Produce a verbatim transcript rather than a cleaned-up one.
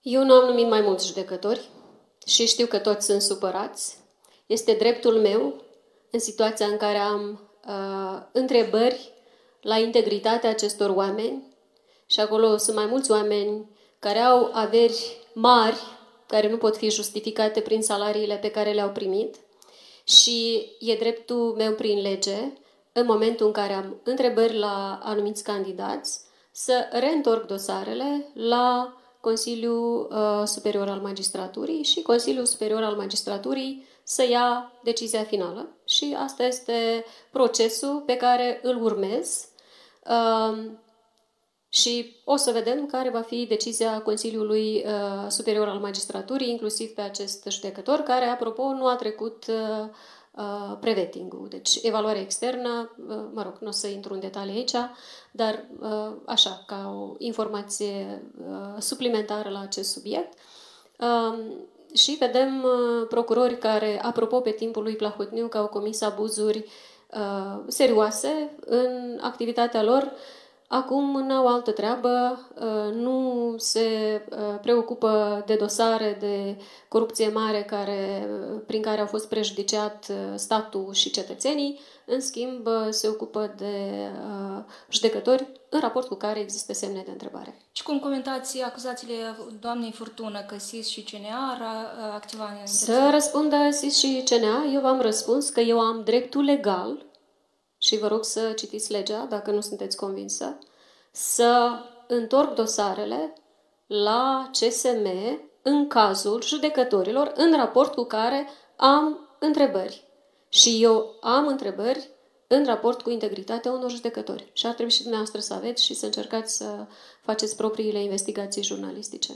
Eu nu am numit mai mulți judecători și știu că toți sunt supărați. Este dreptul meu, în situația în care am uh, întrebări la integritatea acestor oameni, și acolo sunt mai mulți oameni care au averi mari, care nu pot fi justificate prin salariile pe care le-au primit, și e dreptul meu prin lege, în momentul în care am întrebări la anumiți candidați, să reîntorc dosarele la Consiliul uh, Superior al Magistraturii și Consiliul Superior al Magistraturii să ia decizia finală. Și asta este procesul pe care îl urmez. Uh, și o să vedem care va fi decizia Consiliului uh, Superior al Magistraturii, inclusiv pe acest judecător, care, apropo, nu a trecut uh, uh, prevetting-ul. Deci, evaluarea externă, uh, mă rog, nu o să intru în detalii aici, dar uh, așa, ca o informație uh, suplimentară la acest subiect. Uh, și vedem uh, procurori care, apropo, pe timpul lui Plahotniuc, că au comis abuzuri uh, serioase în activitatea lor. Acum n-au altă treabă, nu se preocupă de dosare de corupție mare care, prin care au fost prejudiciat statul și cetățenii, în schimb se ocupă de judecători în raport cu care există semne de întrebare. Și cum comentați acuzațiile doamnei Furtună că S I S și C N A ar activa în Să răspundă S I S și C N A, eu v-am răspuns că eu am dreptul legal, și vă rog să citiți legea, dacă nu sunteți convinsă, să întorc dosarele la C S M în cazul judecătorilor, în raport cu care am întrebări. Și eu am întrebări în raport cu integritatea unor judecători. Și ar trebui și dumneavoastră să aveți și să încercați să faceți propriile investigații jurnalistice.